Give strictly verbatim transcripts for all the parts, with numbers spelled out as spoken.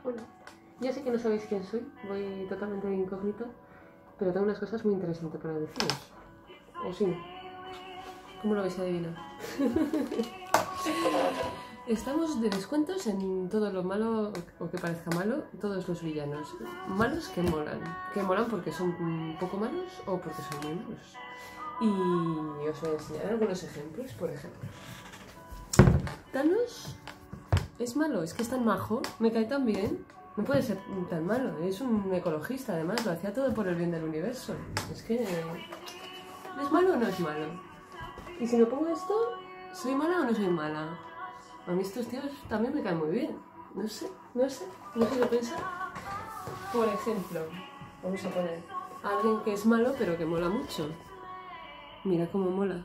Hola. Ya sé que no sabéis quién soy, voy totalmente de incógnito, pero tengo unas cosas muy interesantes para deciros. ¿O sí? ¿Cómo lo vais a adivinar? Estamos de descuentos en todo lo malo, o que parezca malo, todos los villanos. Malos que molan. Que molan porque son un poco malos o porque son muy malos. Y os voy a enseñar algunos ejemplos, por ejemplo. Thanos es malo, es que es tan majo, me cae tan bien. No puede ser tan malo, es un ecologista además, lo hacía todo por el bien del universo. Es que... ¿es malo o no es malo? Y si me pongo esto, ¿soy mala o no soy mala? A mí estos tíos también me caen muy bien. No sé, no sé, no sé qué pensar. Por ejemplo, vamos a poner a alguien que es malo pero que mola mucho. Mira cómo mola.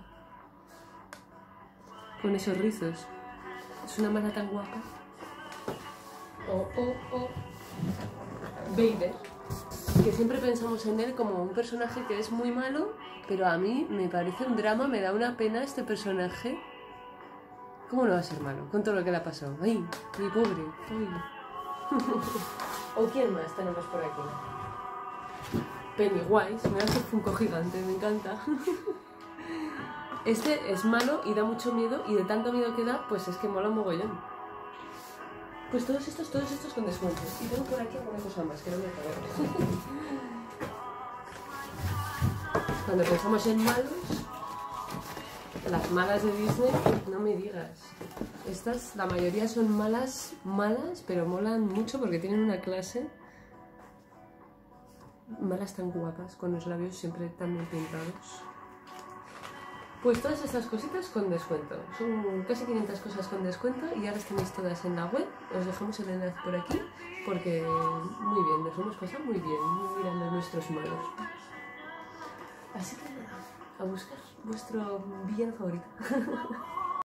Con esos rizos. Es una mala tan guapa. O, o, o... Vader. Que siempre pensamos en él como un personaje que es muy malo, pero a mí me parece un drama, me da una pena este personaje. ¿Cómo no va a ser malo? Con todo lo que le ha pasado. ¡Ay! Mi pobre. ¡Ay! ¿O quién más tenemos por aquí? Pennywise. Me hace Funko gigante, me encanta. Este es malo y da mucho miedo, y de tanto miedo que da, pues es que mola un mogollón. Pues todos estos, todos estos con descuento. Y tengo por aquí alguna cosa más que no me acabo. Cuando pensamos en malos, las malas de Disney, no me digas. Estas, la mayoría son malas, malas, pero molan mucho porque tienen una clase. Malas tan guapas, con los labios siempre tan bien pintados. Pues todas estas cositas con descuento. Son casi quinientas cosas con descuento y ya las tenéis todas en la web. Os dejamos el enlace por aquí porque muy bien, nos hemos pasado muy bien mirando nuestros malos. Así que nada, a buscar vuestro villano favorito.